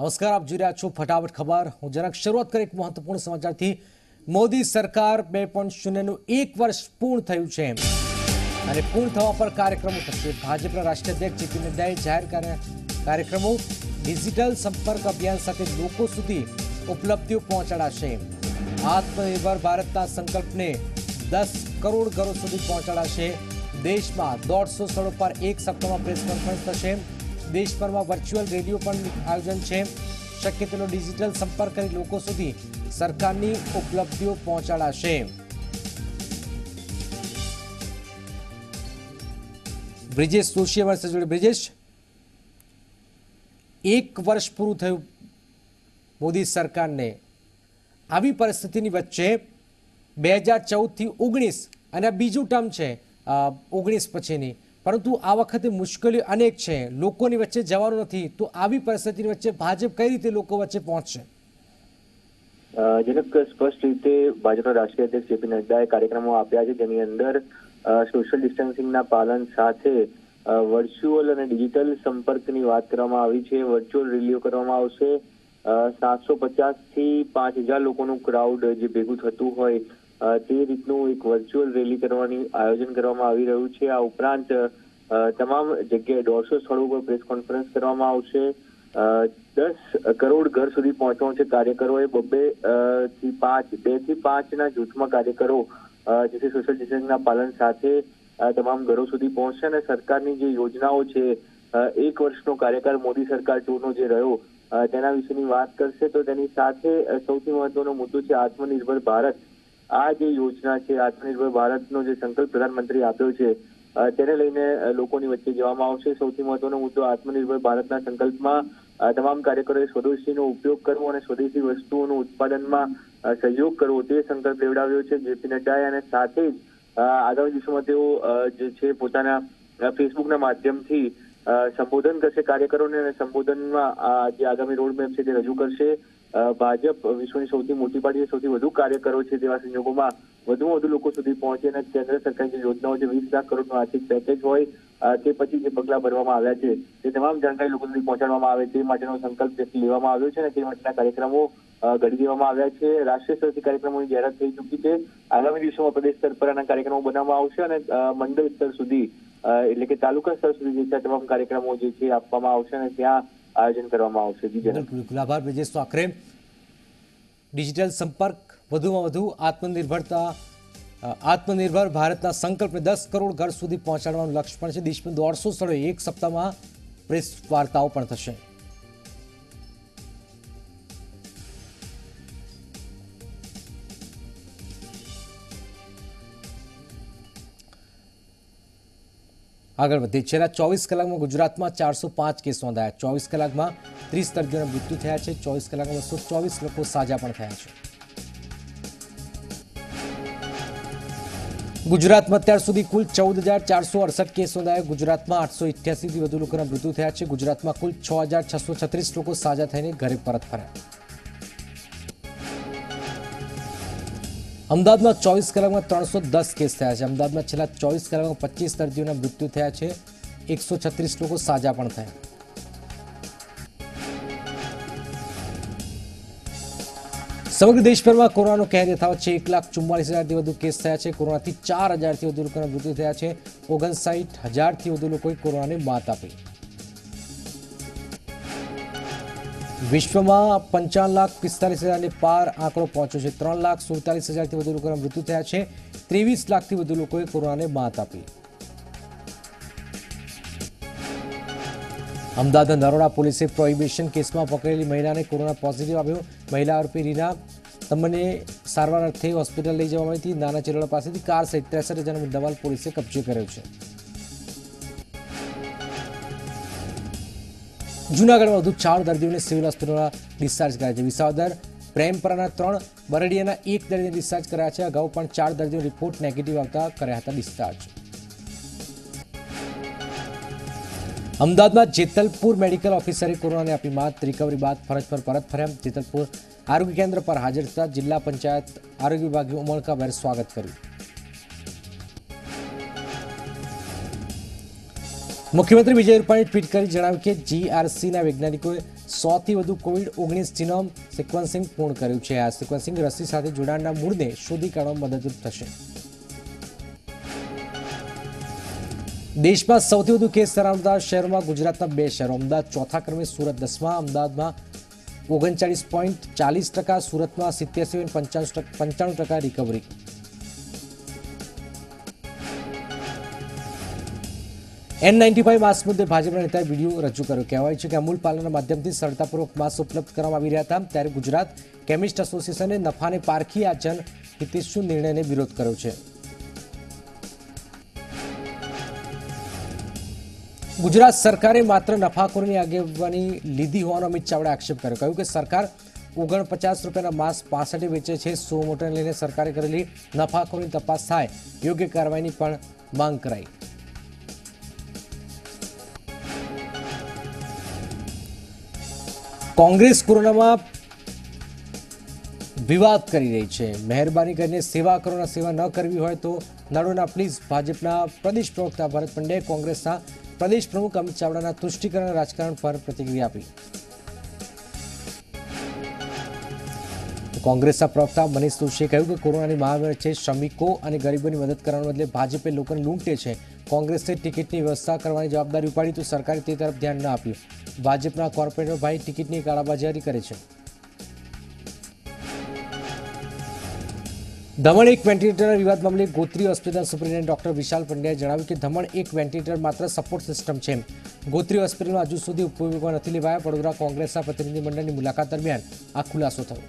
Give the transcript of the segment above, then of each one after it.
નમસ્કાર, આપ જોઈ રહ્યા છો ફટાફટ ખબર। હું જરાક શરૂઆત કરી એક મહત્વપૂર્ણ સમાચારથી। મોદી સરકાર 2.0નું 1 વર્ષ પૂર્ણ થયું છે અને પૂર્ણ થવા પર કાર્યક્રમો થશે। ભાજપના રાષ્ટ્રીય અધ્યક્ષ જેપી નડ્ડાએ જાહેર કાર્યક્રમો ડિજિટલ સંપર્ક અભિયાન સાથે લોકો સુધી ઉપલબ્ધિઓ પહોંચાડાશે। આત્મનિર્ભર ભારતના સંકલ્પને 10 કરોડ ઘરો સુધી પહોંચાડાશે। દેશમાં 150 સ્થળો પર એક સપ્તાહમાં પ્રેસ કોન્ફરન્સ થશે। દેશભરમાં વર્ચ્યુઅલ રેલીઓ પણ આયોજન છે। શક્ય તેટલો ડિજિટલ સંપર્ક કરી લોકો સુધી સરકારની ઉપલબ્ધિઓ પહોંચાડાશે। બ્રિજેશ જોશી અમારી સાથે જોડે। બ્રિજેશ, 1 વર્ષ પૂરું થયું મોદી સરકારને। આવી પરિસ્થિતિની વચ્ચે 2014 થી 19 અને આ બીજું ટર્મ છે 19 પછીની, પરંતુ આ વખતે મુશ્કેલીઓ અનેક છે। લોકોની વચ્ચે જવાનું નથી, તો આવી પરિસ્થિતિની વચ્ચે ભાજપ કઈ રીતે લોકો વચ્ચે પહોંચશે? જનક, સ્પષ્ટ રીતે ભાજપના રાષ્ટ્રીય અધ્યક્ષ જેપી નડ્ડાએ કાર્યક્રમો આપ્યા છે, જેની અંદર સોશિયલ ડિસ્ટન્સિંગના પાલન સાથે વર્ચ્યુઅલ અને ડિજિટલ સંપર્કની વાત કરવામાં આવી છે। વર્ચ્યુઅલ રેલીઓ કરવામાં આવશે। 750 થી 5000 લોકોનું ક્રાઉડ જે ભેગું થતું હોય તે રીતનું એક વર્ચ્યુઅલ રેલી કરવાની આયોજન કરવામાં આવી રહ્યું છે। આ ઉપરાંત તમામ જગ્યાએ 150 સ્થળો પર પ્રેસ કોન્ફરન્સ કરવામાં આવશે। 10 કરોડ ઘર સુધી પહોંચવાનું છે। કાર્યકરોએ 2 થી 5 જૂથમાં કાર્યકરો જે છે સોશિયલ ડિસ્ટન્સિંગના પાલન સાથે તમામ ઘરો સુધી પહોંચશે અને સરકારની જે યોજનાઓ છે, 1 વર્ષનો કાર્યકાળ મોદી સરકાર 2નો જે રહ્યો તેના વિશેની વાત કરશે। તો તેની સાથે સૌથી મહત્વનો મુદ્દો છે આત્મનિર્ભર ભારત। આ જે યોજના છે, આત્મનિર્ભર ભારતનો જે સંકલ્પ પ્રધાનમંત્રી આપ્યો છે તેને લઈને લોકોની વચ્ચે જવામાં આવશે। સૌથી મહત્વનો મુદ્દો આત્મનિર્ભર ભારતના સંકલ્પમાં તમામ કાર્યકરોએ સ્વદેશીનો ઉપયોગ કરવો અને સ્વદેશી વસ્તુઓનું ઉત્પાદનમાં સહયોગ કરવો તે સંકલ્પ લેવડાવ્યો છે જેપી નડ્ડાએ। અને સાથે જ આગામી દિવસોમાં તેઓ જે છે પોતાના ફેસબુકના માધ્યમથી સંબોધન કરશે કાર્યકરોને અને સંબોધનમાં જે આગામી રોડમેપ છે તે રજૂ કરશે। ભાજપ વિશ્વની સૌથી મોટી પાર્ટી, સૌથી વધુ કાર્યકરો છે, તેવા સંજોગોમાં વધુમાં વધુ લોકો સુધી પહોંચે અને કેન્દ્ર સરકારની જે યોજનાઓ છે, 20 લાખ કરોડનું આર્થિક પેકેજ હોય તે પછી જે પગલાં ભરવામાં આવ્યા છે તે તમામ જાણકારી લોકો સુધી પહોંચાડવામાં આવે તે માટેનો સંકલ્પ લેવામાં આવ્યો છે અને તે માટેના કાર્યક્રમો ઘડી દેવામાં આવ્યા છે। રાષ્ટ્રીય સ્તરથી કાર્યક્રમોની જાહેરાત થઈ ચૂકી છે। આગામી દિવસોમાં પ્રદેશ સ્તર પર આના કાર્યક્રમો બનાવવામાં આવશે અને મંડળ સ્તર સુધી એટલે કે તાલુકા સ્તર સુધી જે તમામ કાર્યક્રમો જે છે આપવામાં આવશે અને ત્યાં આયોજન કરવામાં આવશે। બિલકુલ આભાર બ્રિજેશ। તો આખરે ડિજિટલ સંપર્ક, વધુમાં વધુ આત્મનિર્ભર ભારતના સંકલ્પને 10 કરોડ ઘર સુધી પહોંચાડવાનું લક્ષ્ય પણ છે। દેશમાં 150 સ્થળોએ એક સપ્તાહમાં પ્રેસ વાર્તાઓ પણ થશે। આગળ વધીએ। છેલ્લા 24 કલાકમાં ગુજરાતમાં 405 કેસ નોંધાયા। 24 કલાકમાં 30 દર્દીઓના મૃત્યુ થયા છે। 24 કલાકમાં 224 લોકો સાજા પણ થયા છે। ગુજરાતમાં અત્યાર સુધી કુલ 14,468 કેસ નોંધાયા। ગુજરાતમાં 888 થી વધુ લોકોના મૃત્યુ થયા છે। ગુજરાતમાં કુલ 6,636 લોકો સાજા થઈને ઘરે પરત ફર્યા। અમદાવાદમાં 24 કલાકમાં 310 કેસ થયા છે। અમદાવાદમાં છેલ્લા 24 કલાકમાં 25 દર્દીઓના મૃત્યુ થયા છે। 136 લોકો સાજા પણ થયા। સમગ્ર દેશભરમાં કોરોનાનો કહેર યથાવત છે। 1,44,000થી વધુ કેસ થયા છે। કોરોનાથી 4,000થી વધુ લોકોના મૃત્યુ થયા છે। 59,000થી વધુ લોકોએ કોરોનાને માત આપી। વિશ્વમાં 55,45,000ને પાર આંકડો પહોંચ્યો છે। 3,47,000થી વધુ લોકોના મૃત્યુ થયા છે। 23 લાખથી વધુ લોકોએ કોરોનાને માત આપી। અમદાવાદના નરોડા પોલીસે પ્રોહિબિશન કેસમાં પકડેલી મહિલાને કોરોના પોઝિટિવ આવ્યો। મહિલા આરોપી રીના તમને સારવાર અર્થે હોસ્પિટલ લઈ જવામાં આવી હતી। નાના ચિરોડા પાસેથી કાર સહિત 63,000નો મુદ્દામાલ પોલીસે કબજે કર્યો છે। જૂનાગઢમાં વધુ 4 દર્દીઓને સિવિલ હોસ્પિટલમાં ડિસ્ચાર્જ કર્યા છે। વિસાવદર, પ્રેમપરાના 3, બરડિયાના 1 દર્દીને ડિસ્ચાર્જ કર્યા છે। અગાઉ પણ 4 દર્દીઓ રિપોર્ટ નેગેટિવ આવતા કર્યા હતા ડિસ્ચાર્જ। અમદાવાદમાં જેતલપુર મેડિકલ ઓફિસરે કોરોનાને આપી માત। રિકવરી બાદ ફરજ પર પરત ફર્યા। જેતલપુર આરોગ્ય કેન્દ્ર પર હાજર થતા જિલ્લા પંચાયત આરોગ્ય વિભાગે ઉમળકાભેર સ્વાગત કર્યું। મુખ્યમંત્રી વિજય રૂપાણીએ ટ્વીટ કરી જણાવ્યું કે જીઆરસીના વૈજ્ઞાનિકોએ 100થી વધુ કોવિડ-19 જીનોમ સિક્વન્સિંગ પૂર્ણ કર્યું છે. આ સિક્વન્સિંગ રસી સાથે જોડાણના મૂળને શોધી કાઢવામાં મદદરૂપ થશે. દેશમાં સૌથી વધુ કેસ ધરાવતા શહેરોમાં ગુજરાતના 2 શહેરો, અમદાવાદ ચોથા ક્રમે, સુરત 10મા. અમદાવાદમાં 39.40%, સુરતમાં 87.95% રિકવરી. N95 માસ્ક મુદ્દે ભાજપના નેતાએ વિડીયો રજૂ કર્યો. કહેવાય છે કે અમૂલ પાલનના માધ્યમથી સરળતાપૂર્વક માસ્ક ઉપલબ્ધ કરવામાં આવી રહ્યા હતા. ત્યારે ગુજરાત કેમિસ્ટ એસોસિએશને નફાને પારખી આ જનહિતેચ્છુ નિર્ણયને વિરોધ કર્યો છે. ગુજરાત સરકારે માત્ર નફાખોરીની આગેવાની લીધી હોવાનો અમિત ચાવડાએ આક્ષેપ કર્યો. કહ્યું કે સરકાર 49 રૂપિયાના માસ્ક 65 વેચે છે. સો મોટરને લઈને સરકારે કરેલી નફાખોરીની તપાસ થાય, યોગ્ય કાર્યવાહીની પણ માંગ કરાઈ. કોંગ્રેસ કોરોનામાં વિવાદ કરી રહી છે. મહેરબાની કરીને સેવા કરો, સેવા ન કરવી હોય તો નાડોના પ્લીઝ. ભાજપના પ્રદેશ પ્રવક્તા ભરત પંડ્યાએ કોંગ્રેસના પ્રદેશ પ્રમુખ અમિત ચાવડાના તુષ્ટિકરણ રાજકારણ પર પ્રતિક્રિયા આપી. કોંગ્રેસના પ્રવક્તા મનીષ દોશીએ કહ્યું કે કોરોનાની મહામારી વચ્ચે શ્રમિકો અને ગરીબોની મદદ કરવાને બદલે ભાજપે લોકોને લૂંટે છે. કોંગ્રેસે ટિકિટની વ્યવસ્થા કરવાની જવાબદારી ઉપાડી તો સરકારે તે તરફ ધ્યાન ન આપ્યું. ભાજપના કોર્પોરેટર ભાઈ ટિકિટની કાળાબજારી કરે છે. દમણ એક વેન્ટિલેટર વિવાદ મામલે ગોત્રી હોસ્પિટલના સુપ્રિન્ટેન્ડન્ટ ડોક્ટર વિશાલ પંડ્યાએ જણાવ્યું કે દમણ એક વેન્ટિલેટર માત્ર સપોર્ટ સિસ્ટમ છે. ગોત્રી હોસ્પિટલમાં હજુ સુધી ઉપયોગમાં નથી લેવાયા. વડોદરા કોંગ્રેસના પ્રતિનિધિમંડળની મુલાકાત દરમિયાન આ ખુલાસો થયો.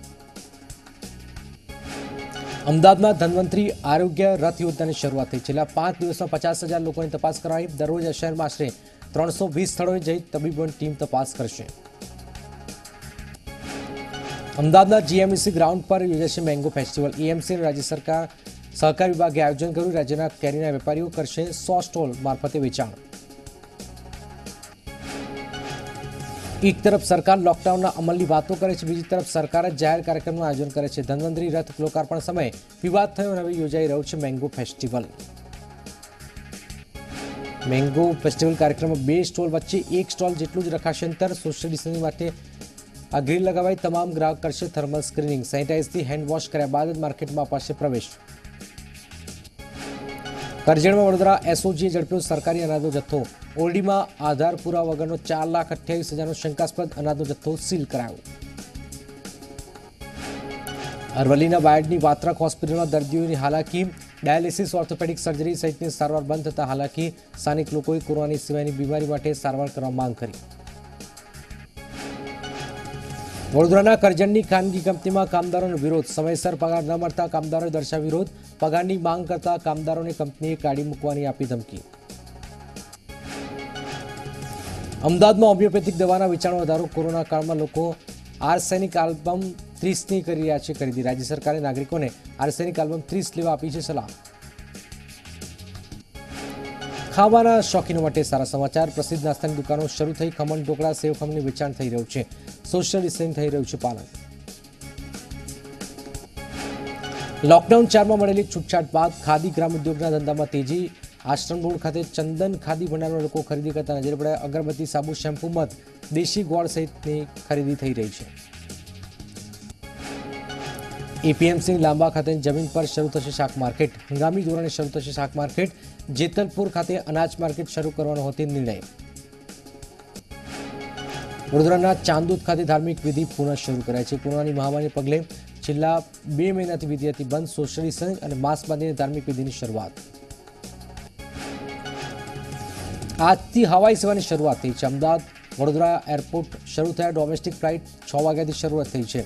અમદાવાદમાં ધન્વંતરી આરોગ્ય રથ યોજનાની શરૂઆત થઈ. છેલ્લા 5 દિવસમાં 50,000 લોકોની તપાસ કરાઈ. દરરોજ આ શહેરમાં આશરે 320 સ્થળોએ જઈ તબીબોની ટીમ તપાસ કરશે. અમદાવાદના જીએમસી ગ્રાઉન્ડ પર યોજાશે મેંગો ફેસ્ટિવલ. એએમસી અને રાજ્ય સરકાર સહકાર વિભાગે આયોજન કર્યું. રાજ્યના કેરીના વેપારીઓ કરશે 100 સ્ટોલ મારફતે વેચાણ. એક તરફ સરકાર લોકડાઉનના અમલની વાતો કરે છે, બીજી તરફ સરકાર જ જાહેર કાર્યક્રમનું આયોજન કરે છે. ધન્વંતરી રથ લોકાર્પણ સમયે વિવાદ થયો અને હવે યોજાઈ રહ્યો છે મેંગો ફેસ્ટિવલ. મેંગો ફેસ્ટિવલ કાર્યક્રમમાં 2 સ્ટોલ વચ્ચે 1 સ્ટોલ જેટલું જ રખાશે અંતર. સોશિયલ ડિસ્ટન્સિંગ માટે આ ગ્રીલ લગાવાઈ. તમામ ગ્રાહક કરશે થર્મલ સ્ક્રીનિંગ. સેનિટાઇઝથી હેન્ડ વોશ કર્યા બાદ જ માર્કેટમાં અપાશે પ્રવેશ. કરજણમાં વડોદરા એસઓજીએ ઝડપ્યો સરકારી અનાજનો જથ્થો. ઓરડીમાં આધાર પુરા વગરનો 4,28,000નો શંકાસ્પદ અનાજનો જથ્થો સીલ કરાયો. અરવલ્લીના બાયડની વાત્રક હોસ્પિટલમાં દર્દીઓની હાલાકી. ડાયાલિસિસ, ઓર્થોપેડિક સર્જરી સહિતની સારવાર બંધ થતા હાલાકી. સ્થાનિક લોકોએ કોરોનાની સિવાયની બીમારી માટે સારવાર કરવા માંગ કરી. વડોદરાના કરજણની ખાનગી કંપનીમાં કામદારોનો વિરોધ. સમયસર પગાર ન મળતા કામદારોએ દર્શાવ્યો વિરોધ. પગારની માંગ કરતા કામદારોને કંપનીએ કાઢી મૂકવાની આપી ધમકી. અમદાવાદમાં હોમિયોપેથિક દવાના વેચાણમાં વધારો. કોરોના કાળમાં લોકો આર્સેનિક આલ્બમ 30ની કરી રહ્યા છે ખરીદી. રાજ્ય સરકારે નાગરિકોને આર્સેનિક આલ્બમ 30 લેવા આપી છે સલાહ. ખાવાના શોખીનો માટે સારા સમાચાર. પ્રસિદ્ધ નાસ્તાની દુકાનો શરૂ થઈ. ખમણ, ઢોકળા, સેવ ખમણનું વેચાણ થઈ રહ્યું છે. સોશિયલ ડિસ્ટન્સિંગ થઈ રહ્યું છે પાલન. લોકડાઉન 4માં મળેલી છૂટછાટ બાદ ખાદી ગ્રામ ઉદ્યોગના ધંધામાં તેજી. આશ્રમ રોડ ખાતે ચંદન ખાદી ભંડારના લોકો ખરીદી કરતા નજરે પડ્યા. અગરબત્તી, સાબુ, શેમ્પુ, મધ, દેશી ગોળ સહિતની ખરીદી થઈ રહી છે. એપીએમસી લાંબા ખાતેની જમીન પર શરૂ થશે શાક માર્કેટ. હંગામી ધોરણે શરૂ થશે શાક માર્કેટ. જેતલપુર ખાતે અનાજ માર્કેટ શરૂ કરવાનો હોતી નિર્ણય. વડોદરાના ચાંદોદ ખાતે ધાર્મિક વિધિ પુનઃ શરૂ કરાય છે. કોરોનાની મહામારીને પગલે છેલ્લા 2 મહિનાથી વિધિ હતી બંધ. સોશિયલ ડિસ્ટન્સિંગ અને માસ્ક બાંધીને ધાર્મિક વિધિની શરૂઆત. આજથી હવાઈ સેવાની શરૂઆત થઈ છે. અમદાવાદ વડોદરા એરપોર્ટ શરૂ થયા. ડોમેસ્ટિક ફ્લાઇટ 6 વાગ્યાથી શરૂઆત થઈ છે.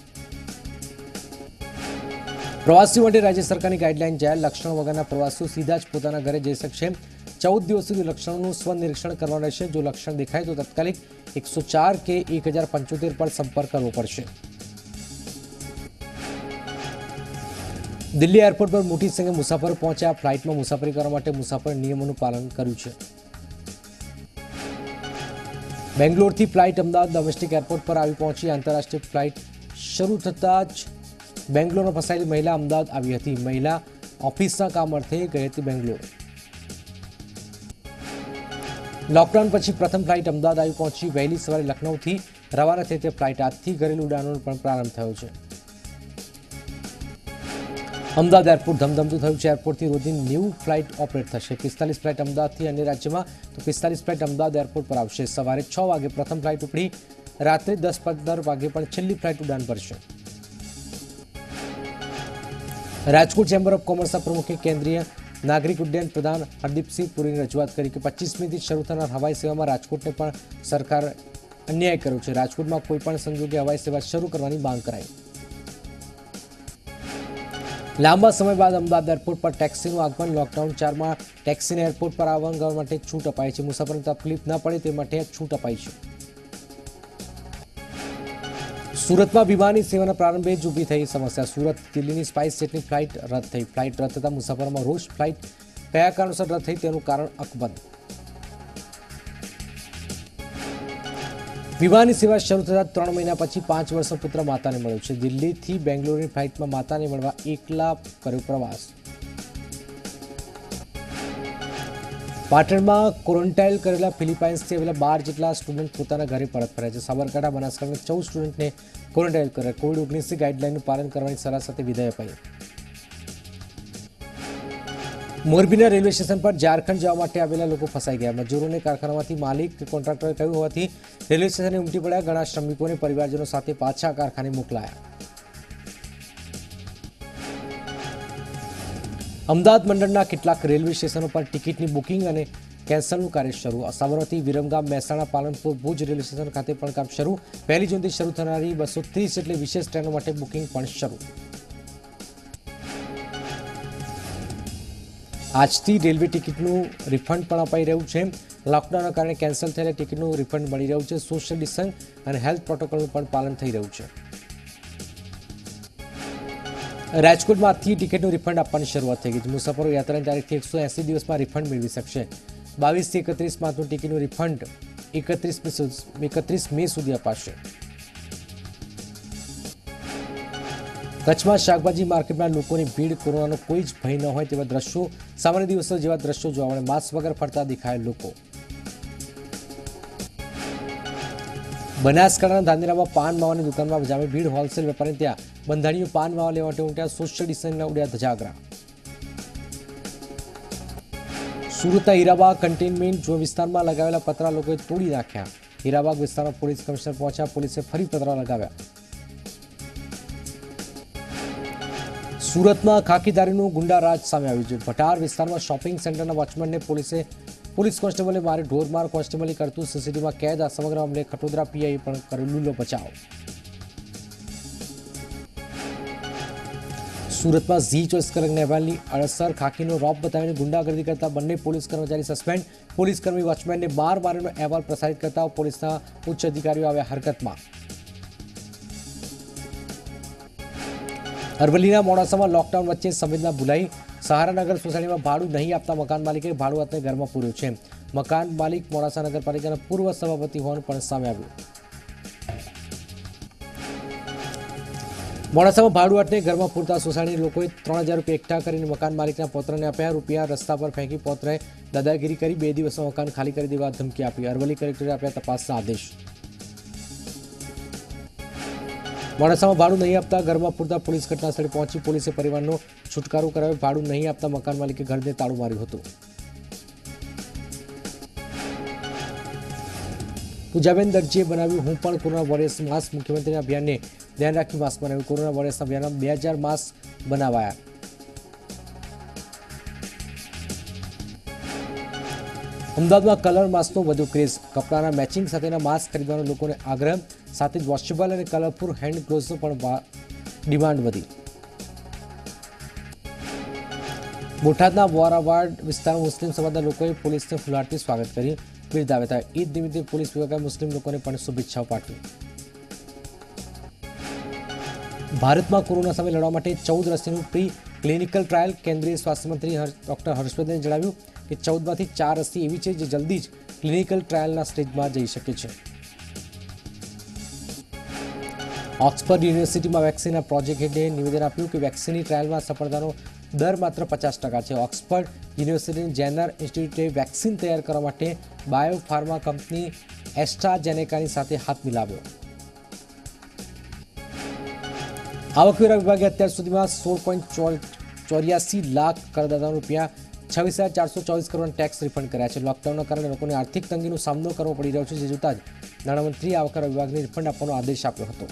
પ્રવાસીઓ માટે રાજ્ય સરકારની ગાઈડલાઈન જાહેર. લક્ષણ વગરના પ્રવાસીઓ સીધા જ પોતાના ઘરે જઈ શકશે. 14 દિવસ સુધી લક્ષણોનું સ્વનિરીક્ષણ કરવાનું રહેશે. જો લક્ષણ દેખાય તો તાત્કાલિક 104 કે 1075 પર સંપર્ક કરવો પડશે. દિલ્હી એરપોર્ટ પર મોટી સંખ્યામાં મુસાફરો પહોંચ્યા. ફ્લાઇટમાં મુસાફરી કરવા માટે મુસાફર નિયમોનું પાલન કર્યું છે. બેંગ્લોરથી ફ્લાઇટ અમદાવાદ ડોમેસ્ટિક એરપોર્ટ પર આવી પહોંચી. આંતરરાષ્ટ્રીય ફ્લાઇટ શરૂ થતાં જ બેંગ્લોરમાં ફસાયેલી મહિલા અમદાવાદ આવી હતી. મહિલા ઓફિસના કામ અર્થે ગઈ હતી બેંગ્લોર. લોકડાઉન પછી પ્રથમ ફ્લાઇટ અમદાવાદ આવી પહોંચી. વહેલી સવારે લખનૌથી રવાના થઈ તે ફ્લાઇટ આજથી ઘરેલું ઉડાનોનો પણ પ્રારંભ થયો છે. અમદાવાદ એરપોર્ટ ધમધમતું થયું છે. એરપોર્ટથી રોજની 90 ફ્લાઇટ ઓપરેટ થશે. 45 ફ્લાઇટ અમદાવાદથી અન્ય રાજ્યમાં તો 45 ફ્લાઇટ અમદાવાદ એરપોર્ટ પર આવશે. સવારે 6 વાગે પ્રથમ ફ્લાઇટ ઉપડી. રાત્રે 10:15 વાગે પણ છેલ્લી ફ્લાઇટ ઉડાન ભરશે. રાજકોટ ચેમ્બર ઓફ કોમર્સના પ્રમુખે કેન્દ્રીય નાગરિક ઉડ્ડયન પ્રધાન હરદીપસિંહ પુરીની રજૂઆત કરી કે 25મીથી શરૂ થનાર હવાઈ સેવામાં રાજકોટને પણ સરકાર અન્યાય કર્યો છે. રાજકોટમાં કોઈપણ સંજોગે હવાઈ સેવા શરૂ કરવાની માંગ કરાઈ. લાંબા સમય બાદ અમદાવાદ એરપોર્ટ પર ટેક્સીનું આગમન. લોકડાઉન 4માં ટેક્સીને એરપોર્ટ પર આવવા જવા માટે છૂટ અપાઈ છે. મુસાફરોને તકલીફ ન પડે તે માટે છૂટ અપાઈ છે. સુરતમાં વિમાની સેવાના પ્રારંભે જ ઊભી થઈ સમસ્યા. સુરત દિલ્હીની સ્પાઇસ જેટની ફ્લાઇટ રદ થઈ. ફ્લાઇટ રદ થતાં મુસાફરોમાં રોષ. ફ્લાઇટ કયા કારણોસર રદ થઈ તેનું કારણ અકબંધ. વિમાની સેવા શરૂ થતાં 3 મહિના પછી 5 વર્ષનો પુત્ર માતાને મળ્યો છે. દિલ્હીથી બેંગ્લોરની ફ્લાઇટમાં માતાને મળવા એકલા કર્યો પ્રવાસ. પાટણમાં ક્વોરન્ટાઇન કરેલા ફિલિપાઇન્સથી આવેલા 12 જેટલા સ્ટુડન્ટ પોતાના ઘરે પરત ફર્યા છે. સાબરકાંઠા બનાસકાંઠાના 14 સ્ટુડન્ટને ક્વોરન્ટાઇન કર્યા. કોવિડ-19ની ગાઈડલાઇનનું પાલન કરવાની સલાહ સાથે વિદાય અપાઈ. મોરબીના રેલવે સ્ટેશન પર ઝારખંડ જવા માટે આવેલા લોકો ફસાઈ ગયા. મજૂરોને કારખાનામાંથી માલિક કોન્ટ્રાક્ટરે કહ્યું હોવાથી રેલવે સ્ટેશને ઉમટી પડ્યા. ઘણા શ્રમિકોને પરિવારજનો સાથે પાછા કારખાને મોકલાયા. અમદાવાદ મંડળના કેટલાક રેલવે સ્ટેશનો પર ટિકિટની બુકિંગ અને કેન્સલનું કાર્ય શરૂ. સાબરમતી, વિરમગામ, મહેસાણા, પાલનપુર, ભુજ રેલવે સ્ટેશન ખાતે પણ કામ શરૂ. 1 જૂનથી શરૂ થનારી 230 જેટલી વિશેષ ટ્રેનો માટે બુકિંગ પણ શરૂ. આજથી રેલવે ટિકિટનું રિફંડ પણ અપાઈ રહ્યું છે. લોકડાઉનના કારણે કેન્સલ થયેલા ટિકિટનું રિફંડ મળી રહ્યું છે. સોશિયલ ડિસ્ટન્સ અને હેલ્થ પ્રોટોકોલનું પણ પાલન થઈ રહ્યું છે. રાજકોટમાં આજથી ટિકિટનું રિફંડ આપવાની શરૂઆત થઈ ગઈ છે. મુસાફરો યાત્રાની તારીખથી 180 દિવસમાં રિફંડ મેળવી શકશે. 22 થી 31 માર્ચનું ટિકિટનું રિફંડ 31 મે સુધી અપાશે. કચ્છમાં શાકભાજી માર્કેટમાં લોકોની ભીડ. કોરોનાનો કોઈ જ ભય ન હોય તેવા દ્રશ્યો. સામાન્ય દિવસો જેવા દ્રશ્યો જોવા મળે. માસ્ક વગર ફરતા દેખાય લોકો. બનાસકાંઠાના ધાનેરામાં પાન માવાની દુકાનમાં જામે ભીડ. હોલસેલ વેપારી ત્યાં બંધાણીઓ પાન માવા લેવા માટે ઉમટ્યા. સોશિયલ ડિસ્ટન્સના ઉડ્યા ધજાગરા. સુરતના હીરાબાગ કન્ટેનમેન્ટ વિસ્તારમાં લગાવેલા પતરા લોકોએ તોડી નાખ્યા. હીરાબાગ વિસ્તારમાં પોલીસ કમિશનર પહોંચ્યા. પોલીસે ફરી પતરા લગાવ્યા. સુરતમાં ખાખીધારીનું ગુંડારાજ સામે આવ્યું છે. ભટાર વિસ્તારમાં શોપિંગ સેન્ટરના વોચમેનને પોલીસ કોન્સ્ટેબલે મારી ઢોરમાર. કોન્સ્ટેબલની કરતું સીસીટીવીમાં કેદ. આ સમગ્ર મામલે ખટોદરા પીઆઈ પણ કર્યો લૂલો બચાવ. સુરતમાં ઝી ચોઈસ કલંકના અહેવાલની અસર. ખાખીનો રોપ બતાવીને ગુંડાગર્દી કરતા બંને પોલીસ કર્મચારી સસ્પેન્ડ. પોલીસકર્મી વોચમેનને માર મારીનો અહેવાલ પ્રસારિત કરતા પોલીસના ઉચ્ચ અધિકારીઓ આવ્યા હરકતમાં. અરવલ્લીના મોડાસામાં લોકડાઉન વચ્ચે સંવેદના ભૂલાઈ. સહારાનગર સોસાયટીમાં ભાડું નહીં આપતા મકાન માલિકે ભાડું આપને ઘરમાં પૂર્યું છે. મકાન માલિક મોડાસા નગરપાલિકાના પૂર્વ સભાપતિ હોવાનું પણ સામે આવ્યું. મોડાસામાં ભાડું આપને ઘરમાં પૂરતા સોસાયટીના લોકોએ 3000 રૂપિયા એકઠા કરીને મકાન માલિકના પૌત્રને આપ્યા. રૂપિયા રસ્તા પર ફેંકી પૌત્રએ દાદાગીરી કરી. 2 દિવસમાં મકાન ખાલી કરી દેવા ધમકી આપી. અરવલ્લી કલેક્ટરે આપ્યા તપાસના આદેશ. મોડાસામાં ભાડું નહીં આપતા ઘરમાં પૂરતા પોલીસ ઘટના સ્થળે પહોંચી. પોલીસે પરિવારનો છુટકારો કરાવ્યો. ભાડું નહીં આપતા મકાન માલિકે ઘરને તાળું માર્યું હતું. પૂજાબેન દરજીએ બનાવ્યું હું પણ કોરોના વોરિયર્સ માસ્ક. મુખ્યમંત્રીના અભિયાનને ધ્યાન રાખી માસ્ક બનાવ્યું. કોરોના વોરિયર્સના અભિયાનમાં 2000 માસ્ક બનાવાયા. અમદાવાદમાં કલર માસ્કનો વધુ ક્રેઝ. કપડાના મેચિંગ સાથેના માસ્ક ખરીદવાનો લોકોને આગ્રહ. સાથે જ વોશેબલ અને કલરફુલ હેન્ડ ગ્લોવ્સનો પણ ડિમાન્ડ વધી. બોટાદના વોરાવાડ વિસ્તારમાં મુસ્લિમ સમાજના લોકોએ પોલીસને ફુલહારથી સ્વાગત કર્યું. બિરદાવ્યા હતા. ઈદ નિમિત્તે પોલીસ વિભાગે મુસ્લિમ લોકોને પણ શુભેચ્છાઓ પાઠવી. ભારતમાં કોરોના સામે લડવા માટે 14 રસીનું પ્રી ક્લિનિકલ ટ્રાયલ. કેન્દ્રીય સ્વાસ્થ્ય મંત્રી ડોક્ટર હર્ષવર્ધને જણાવ્યું કે 14માંથી 4 રસી એવી છે જે જલ્દી જ ક્લિનિકલ ટ્રાયલના સ્ટેજમાં જઈ શકે છે. ઓક્સફર્ડ યુનિવર્સિટીમાં વેક્સિનના પ્રોજેક્ટ હેડે નિવેદન આપ્યું કે વેક્સિનની ટ્રાયલમાં સફળતાનો દર માત્ર 50% છે. ઓક્સફર્ડ યુનિવર્સિટીની જેનર ઇન્સ્ટિટ્યૂટે વેક્સિન તૈયાર કરવા માટે બાયોફાર્મા કંપની એસ્ટ્રાઝેનેકાની સાથે હાથ મિલાવ્યો. આવકવેરા વિભાગે અત્યાર સુધીમાં 16.84 લાખ કરદાતાઓને રૂપિયા 26,424 કરોડના ટેક્સ રિફંડ કર્યા છે. લોકડાઉનના કારણે લોકોને આર્થિક તંગીનો સામનો કરવો પડી રહ્યો છે, જે જોતા જ નાણામંત્રીએ આવકવેરા વિભાગને રિફંડ આપવાનો આદેશ આપ્યો હતો.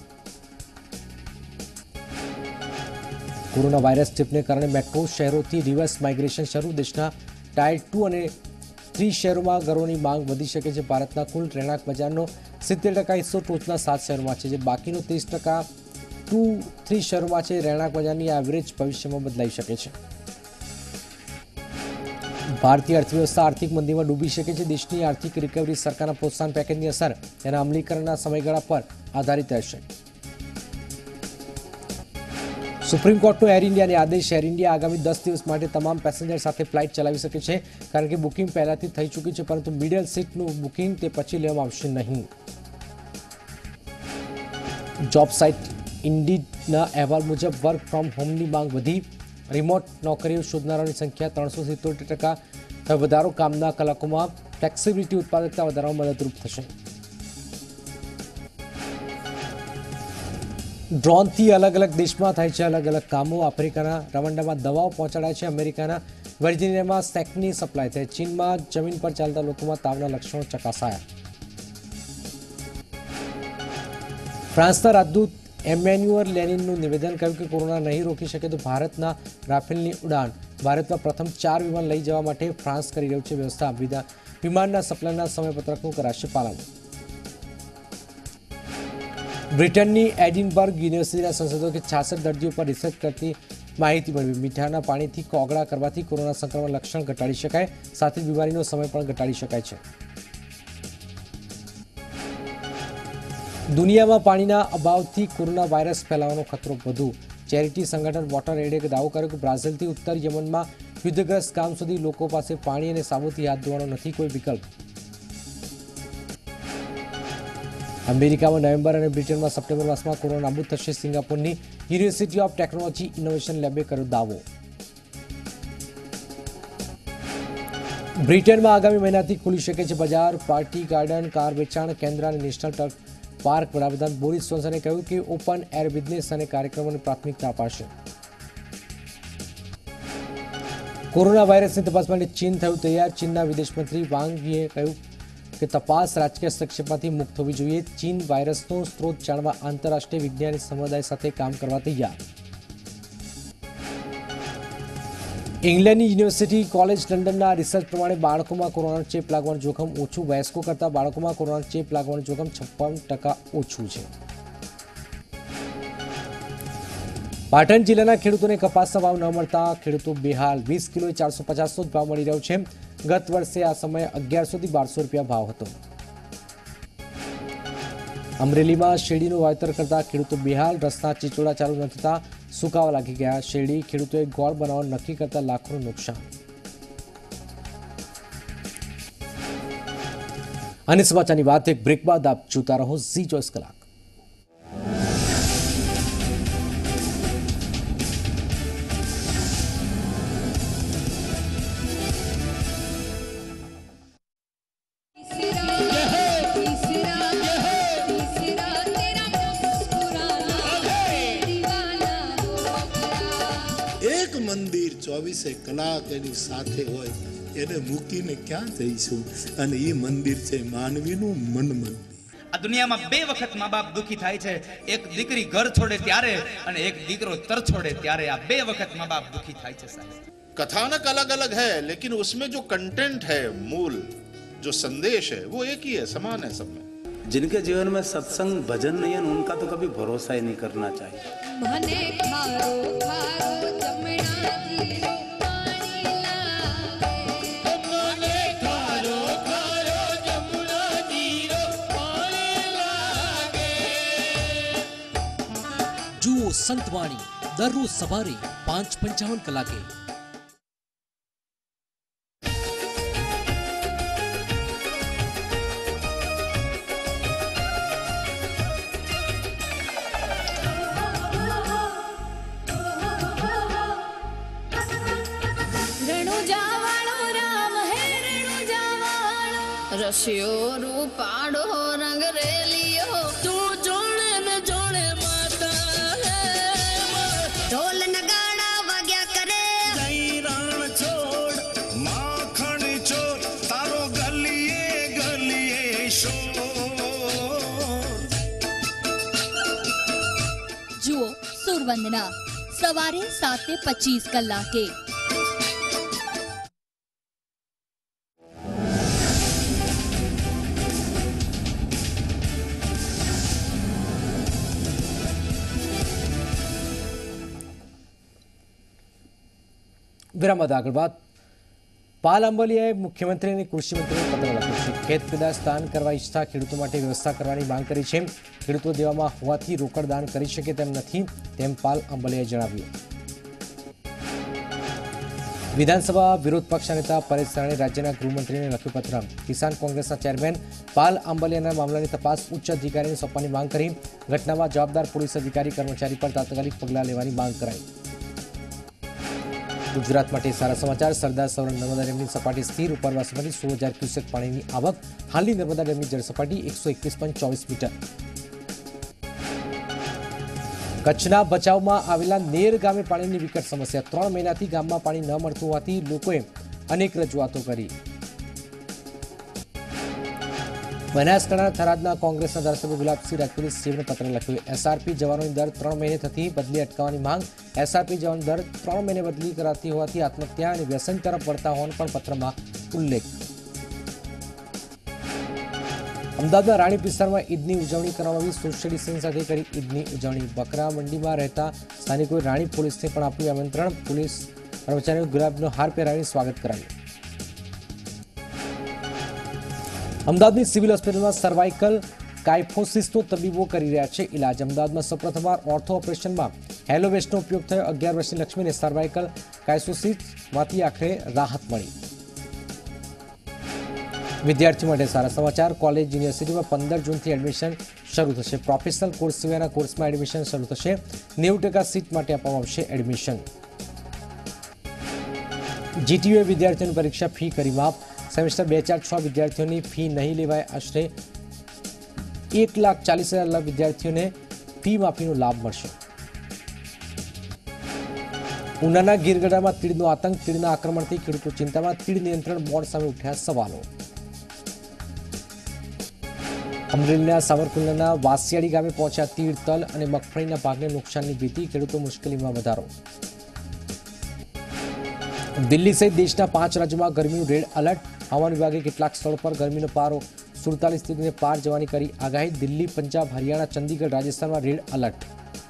કોરોના વાયરસ ચેપને કારણે મેટ્રો શહેરોથી રિવર્સ માઇગ્રેશન શરૂ. દેશના ટાયર 2 અને 3 શહેરોમાં ઘરોની માંગ વધી શકે છે. ભારતના કુલ રહેણાંક બજારનો 70% હિસ્સો ટોચના 7 શહેરોમાં છે, જે બાકીનો 30% 2-3 શહેરોમાં છે. રહેણાંક બજારની એવરેજ ભવિષ્યમાં બદલાઈ શકે છે. ભારતીય અર્થવ્યવસ્થા આર્થિક મંદીમાં ડૂબી શકે છે. દેશની આર્થિક રિકવરી સરકારના પ્રોત્સાહન પેકેજની અસર તેના અમલીકરણના સમયગાળા પર આધારિત રહેશે. સુપ્રીમ કોર્ટનો એર ઇન્ડિયાને આદેશ. એર ઇન્ડિયા આગામી 10 દિવસ માટે તમામ પેસેન્જર સાથે ફ્લાઇટ ચલાવી શકે છે, કારણ કે બુકિંગ પહેલાથી થઈ ચૂકી છે, પરંતુ મિડલ સીટનું બુકિંગ તે પછી લેવામાં આવશે નહીં. જોબ સાઇટ ઇન્ડીડના અહેવાલ મુજબ વર્ક ફ્રોમ હોમની માંગ વધી. રિમોટ નોકરીઓ શોધનારાઓની સંખ્યા 377% વધારો. કામના કલાકોમાં ફ્લેક્સિબિલિટી ઉત્પાદકતા વધારવામાં મદદરૂપ થશે. ડ્રોનથી અલગ અલગ દેશમાં થાય છે અલગ અલગ કામો. આફ્રિકાના રવાંડામાં દવાઓ પહોંચાડાય છે. અમેરિકાના વર્જિનિયામાં સ્નેકની સપ્લાય થાય. ચીનમાં જમીન પર ચાલતા લોકોમાં તાવના લક્ષણો ચકાસાયા. ફ્રાન્સના રાજદૂત એમેન્યુઅલ લેનિનનું નિવેદન કહ્યું કે કોરોના નહીં રોકી શકે તો ભારતના રાફેલની ઉડાન. ભારતમાં પ્રથમ 4 વિમાન લઈ જવા માટે ફ્રાન્સ કરી રહ્યું છે વ્યવસ્થા. વિમાનના સપ્લાયના સમયપત્રકનું કરાશે પાલન. બ્રિટનની એડિનબર્ગ યુનિવર્સિટીના સંશોધકોએ 66 દર્દીઓ પર રિસર્ચ કરતી માહિતી મેળવી. મીઠાના પાણીથી કોગળા કરવાથી કોરોના સંક્રમણ લક્ષણ ઘટાડી શકાય, સાથે જ બીમારીનો સમય પણ ઘટાડી શકાય છે. દુનિયામાં પાણીના અભાવથી કોરોના વાયરસ ફેલાવાનો ખતરો વધુ. ચેરિટી સંગઠન વોટર એડે દાવો કર્યો કે બ્રાઝિલથી ઉત્તર યમનમાં યુદ્ધગ્રસ્ત ગામ સુધી લોકો પાસે પાણી અને સાબુથી હાથ ધોવાનો નથી કોઈ વિકલ્પ. અમેરિકામાં નવેમ્બર અને બ્રિટનમાં સપ્ટેમ્બર માસમાં કોરોના નાબૂદ થશે. સિંગાપોરની યુનિવર્સિટી ઓફ ટેકનોલોજી ઇનોવેશન લેબે કર્યો દાવો. બ્રિટનમાં આગામી મહિનાથી ખુલી શકે છે બજાર. પાર્ટી ગાર્ડન, કાર વેચાણ કેન્દ્ર અને નેશનલ ટર્ફ પાર્ક. વડાપ્રધાન બોરિસ જોન્સને કહ્યું કે ઓપન એર બિઝનેસ અને કાર્યક્રમોને પ્રાથમિકતા અપાશે. કોરોના વાયરસની તપાસ માટે ચીન થયું તૈયાર. ચીનના વિદેશ મંત્રી વાંગ યીએ કહ્યું કે તપાસ રાજકીય હસ્તક્ષેપમાંથી મુક્ત હોવી જોઈએ. ચીન વાયરસનો સ્ત્રોત જાણવા આંતરરાષ્ટ્રીય વિજ્ઞાની સમુદાય સાથે કામ કરવા તૈયાર. ઇંગ્લેન્ડની યુનિવર્સિટી કોલેજ લંડનના રિસર્ચ પ્રમાણે બાળકોમાં કોરોનાનો ચેપ લાગવાનું જોખમ ઓછું. વયસ્કો કરતાં બાળકોમાં કોરોનાનો ચેપ લાગવાનું જોખમ 56% ઓછું છે. પાટણ જિલ્લાના ખેડૂતોને કપાસના ભાવ ન મળતા ખેડૂતો બેહાલ. 20 કિલોએ 450 ભાવ મળી રહ્યો છે. ગત વર્ષે આ સમયે 1100 થી 1200 રૂપિયા ભાવ હતો. અમરેલીમાં શેરડીનું વાવેતર કરતા ખેડૂતો બેહાલ. રસના ચીચોડા ચાલુ ન થતા સુકાવા લાગી ગયા. શેરડી ખેડૂતોએ ગોળ બનાવવાનું નક્કી કરતા લાખોનું નુકસાન. અને સમાચારની વાત એક બ્રેક બાદ આપ જોતા રહો ઝી 24 કલાક. મંદિર 24 કલાક એની સાથે હોય એને મૂકીને ક્યાં જઈશું? અને એ મંદિર છે માનવીનું મન મંદિર. આ દુનિયામાં 2 વખત મા બાપ દુખી થાય છે. એક દીકરી ઘર છોડે ત્યારે અને એક દીકરો તર છોડે ત્યારે. આ 2 વખત મા બાપ દુખી થાય છે સાહેબ. कथानक अलग अलग है लेकिन उसमें जो कंटेंट है, मूल जो संदेश है वो एक ही है, समान है सब में. जिनके जीवन में सत्संग भजन नहीं है उनका तो कभी भरोसा ही नहीं करना चाहिए. મને ખારો ખારો જમણા જીરો પાણી લાગે. મને ખારો ખારો જમણા જીરો પાણી લાગે. જુઓ સંતવાણી દરરોજ સવારે 5:55 કલાકે. રસિયો રૂપાડો રંગ રેલિયો તું જોડે ને જોડે માતા હે ઢોલ નગાડા વાગ્યા કરે જઈ રણ છોડ માખણ ચોર તારો ગલીએ ગલીએ શોર. જુઓ સુરવંદના સવારે 7:25 કલાકે. વિરામ બાદ આગળ વાત. પાલ આંબલિયાએ મુખ્યમંત્રી અને કૃષિ મંત્રીને પત્ર લખ્યો છે. ખેત પેદાશ દાન કરવા ઈચ્છતા ખેડૂતો માટે વ્યવસ્થા કરવાની માંગ કરી છે. ખેડૂતો દેવામાં હોવાથી રોકડ દાન કરી શકે તેમ નથી તેમ પાલ આંબલિયાએ જણાવ્યું. વિધાનસભા વિરોધ પક્ષના નેતા પરેશ ધાનાણીએ રાજ્યના ગૃહમંત્રીને લખ્યું પત્ર. કિસાન કોંગ્રેસના ચેરમેન પાલ આંબલિયાના મામલાની તપાસ ઉચ્ચ અધિકારીને સોંપવાની માંગ કરી. ઘટનામાં જવાબદાર પોલીસ અધિકારી કર્મચારી પર તાત્કાલિક પગલાં લેવાની માંગ કરાઈ. ગુજરાત માટે સારા સમાચાર. સરદાર સરોવર નર્મદા ડેમની સપાટી સ્થિર. ઉપરવાસમાંથી 16,000 ક્યુસેક પાણીની આવક. હાલની નર્મદા ડેમની જળ સપાટી 121.24 મીટર. કચ્છના ભચાઉમાં આવેલા નેર ગામે પાણીની વિકટ સમસ્યા. 3 મહિનાથી ગામમાં પાણી ન મળતું હોવાથી લોકોએ અનેક રજૂઆતો કરી. બનાસકાંઠાના થરાદના કોંગ્રેસના ધારાસભ્ય ગુલાબસિંહ રાજપૂતે સીએમને પત્ર લખ્યો. એસઆરપી જવાનોની દર 3 મહિને થતી બદલી અટકાવવાની માંગ. એસઆરપી જવાનો દર 3 મહિને બદલી કરાતી હોવાથી આત્મહત્યા અને વ્યસન તરફ વળતા હોવાનો પણ પત્રમાં ઉલ્લેખ. અમદાવાદના રાણીપ વિસ્તારમાં ઈદની ઉજવણી કરવામાં આવી. સોશિયલ ડિસ્ટન્સ સાથે કરી ઈદની ઉજવણી. બકરા મંડીમાં રહેતા સ્થાનિકોએ રાણીપ પોલીસને પણ આપ્યું આમંત્રણ. પોલીસ કર્મચારીઓ ગુલાબનો હાર પહેરાવી સ્વાગત કરાયું. અમદાવાદની સિવિલ હોસ્પિટલમાં સર્વાઇકલ કાઇફોસિસનો તબીબો કરી રહ્યા છે ઇલાજ. અમદાવાદમાં સૌપ્રથમવાર ઓર્થો ઓપરેશનમાં હેલોવેસ્ટનો ઉપયોગ થયો. 11 વર્ષની લક્ષ્મીને સર્વાઇકલ કાઇફોસિસમાંથી આખરે રાહત મળી. વિદ્યાર્થીઓ માટે સારા સમાચાર. કોલેજ યુનિવર્સિટીમાં 15 જૂનથી એડમિશન શરૂ થશે. પ્રોફેશનલ કોર્સ સિવાયના કોર્સમાં એડમિશન શરૂ થશે. 90% સીટ માટે આપવામાં આવશે એડમિશન. જીટીયુએ વિદ્યાર્થીઓની પરીક્ષા ફી કરી માફ. સેમેસ્ટર 2006 વિદ્યાર્થીઓની ફી નહીં લેવાય. આશરે 1,40,000 વિદ્યાર્થીઓને ફી માફીનો લાભ મળશે. ઉનાના ગીરગઢડામાં તીડનો આતંક. તીડના આક્રમણથી ખેડૂતો ચિંતામાં. તીડ નિયંત્રણ બોર્ડ સામે ઉઠ્યા સવાલો. અમરેલીના સાવરકુંડલાના વાસિયાડી ગામે પહોંચ્યા તીડ. તલ અને મગફળીના પાકને નુકસાનની ભીતિ. ખેડૂતો મુશ્કેલીમાં વધારો. દિલ્હી સહિત દેશના 5 રાજ્યોમાં ગરમીનું રેડ એલર્ટ. હવામાન વિભાગે કેટલાક સ્થળો પર ગરમીનો પારો 47 ડિગ્રીને પાર જવાની કરી આગાહી. દિલ્હી, પંજાબ, હરિયાણા, ચંદીગઢ, રાજસ્થાનમાં રેડ એલર્ટ.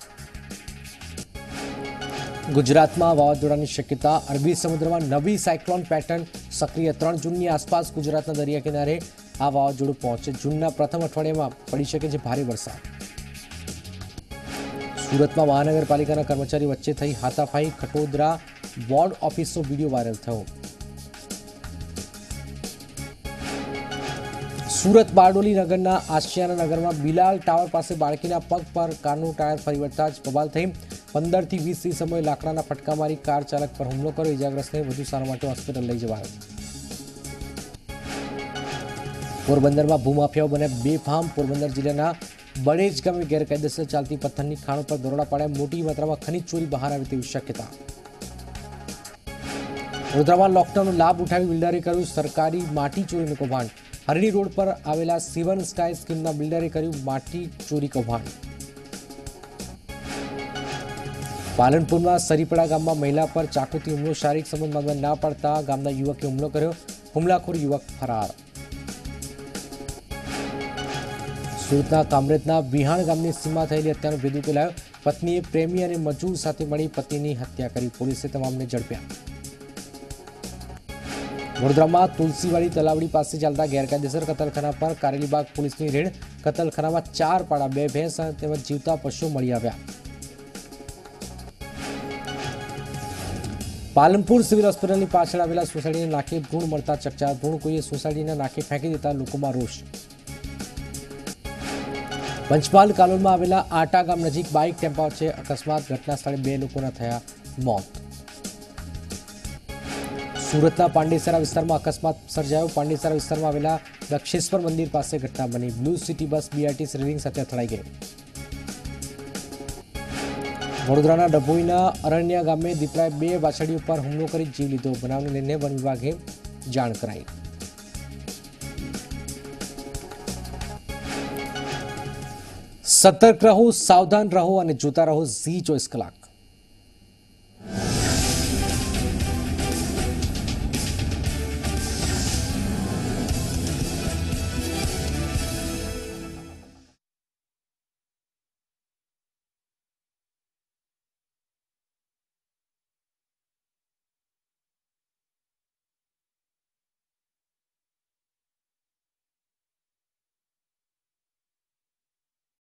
ગુજરાતમાં વાવાઝોડાની શક્યતા. અરબી સમુદ્રમાં નવી સાયક્લોન પેટર્ન સક્રિય. 3 જૂનની આસપાસ ગુજરાતના દરિયા કિનારે આ વાવાઝોડું પહોંચે. જૂનના પ્રથમ અઠવાડિયામાં પડી શકે છે ભારે વરસાદ. સુરતમાં મહાનગરપાલિકાના કર્મચારીઓ વચ્ચે થઈ હાથાપાઈ. ખટોદરા વોર્ડ ઓફિસનો વિડીયો વાયરલ થયો. સુરત બારડોલી નગરના આશિયાના નગરમાં બિલાલ ટાવર પાસે બાળકીના પગ પર કારનું ટાયર ફરી વળતા જ બબાલ થઈ. 15 થી 20 સમયે લાકડાના ફટકા મારી કાર ચાલક પર હુમલો કર્યો. ઇજાગ્રસ્તને વધુ સારવાર માટે હોસ્પિટલ લઈ જવાયો. પોરબંદરમાં ભૂમાફિયાઓ બન્યા બેફામ. પોરબંદર જિલ્લાના બળેજ ગામે ગેરકાયદેસર ચાલતી પથ્થરની ખાણો પર દરોડા પાડ્યા. મોટી માત્રામાં ખનીજ ચોરી બહાર આવે તેવી શક્યતા. વડોદરામાં લોકડાઉનનો લાભ ઉઠાવી બિલ્ડરે કર્યું સરકારી માટી ચોરીનું કૌભાંડ. હરણી રોડ પર આવેલા સિવન સ્કાય સ્કીમના બિલ્ડરે કર્યું માટી ચોરી કૌભાંડ. પાલનપુરમાં સરીપડા ગામમાં મહિલા પર ચાકુથી હુમલો. શારીરિક સંબંધ બાંધવા ના પાડતા ગામના યુવકે હુમલો કર્યો. હુમલાખોર યુવક ફરાર. સુરતના કામરેજના વિહાણ ગામની સીમા થયેલી હત્યાનો ભેદ ઉકેલાયો. પત્નીએ પ્રેમી અને મજૂર સાથે મળી પતિની હત્યા કરી. પોલીસે તમામને ઝડપ્યા. વડોદરામાં તુલસીવાડી તલાવડી પાસે ચાલતા ગેરકાયદેસર કતલખાના પર કારેલીબાગ પોલીસની રેડ. કતલખાનામાં 4 પાડા, 2 ભેંસ તેમજ જીવતા પશુઓ મળી આવ્યા. પાલનપુર સિવિલ હોસ્પિટલની પાછળ આવેલા સોસાયટીના નાકે ભ્રૂણ મળતા ચકચાર. ભ્રૂણ કોઈએ સોસાયટીના નાકે ફેંકી દેતા લોકોમાં રોષ. પંચમહાલ કાલોલમાં આવેલા આટા ગામ નજીક બાઇક ટેમ્પા વચ્ચે અકસ્માત. ઘટના સ્થળે 2 લોકોના થયા મોત. સુરતના પાંડેસરા વિસ્તારમાં અકસ્માત સર્જાયો. પાંડેસરા વિસ્તારમાં આવેલા દક્ષેશ્વર મંદિર પાસે ઘટના બની. Blue city bus BRTC railing સાથે અથડાઈ ગઈ. વડોદરાના ડભોઈના અરણ્યા ગામે દીપડાએ 2 વાછડીઓ પર હુમલો કરી જીવ લીધો. બનાવને લઈને વન વિભાગે જાણ કરાઈ. સતર્ક રહો, સાવધાન રહો અને જોતા રહો ઝી 24 કલાક.